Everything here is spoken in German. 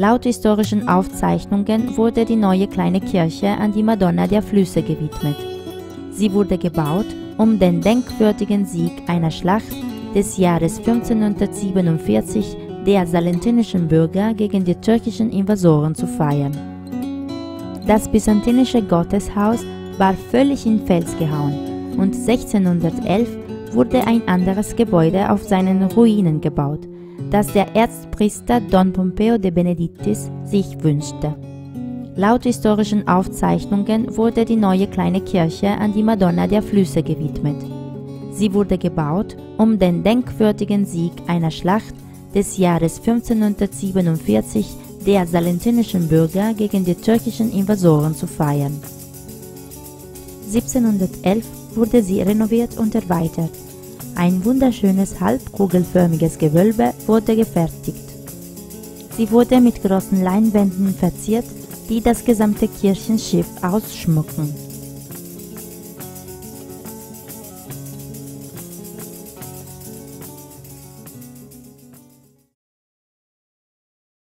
Laut historischen Aufzeichnungen wurde die neue kleine Kirche an die Madonna der Flüsse gewidmet. Sie wurde gebaut, um den denkwürdigen Sieg einer Schlacht des Jahres 1547 der salentinischen Bürger gegen die türkischen Invasoren zu feiern. Das byzantinische Gotteshaus war völlig in Fels gehauen und 1611 wurde ein anderes Gebäude auf seinen Ruinen gebaut, das der Erzpriester Don Pompeo de Benedictis sich wünschte. Laut historischen Aufzeichnungen wurde die neue kleine Kirche an die Madonna der Flüsse gewidmet. Sie wurde gebaut, um den denkwürdigen Sieg einer Schlacht des Jahres 1547 der salentinischen Bürger gegen die türkischen Invasoren zu feiern. 1711 wurde sie renoviert und erweitert. Ein wunderschönes halbkugelförmiges Gewölbe wurde gefertigt. Sie wurde mit großen Leinwänden verziert, die das gesamte Kirchenschiff ausschmücken.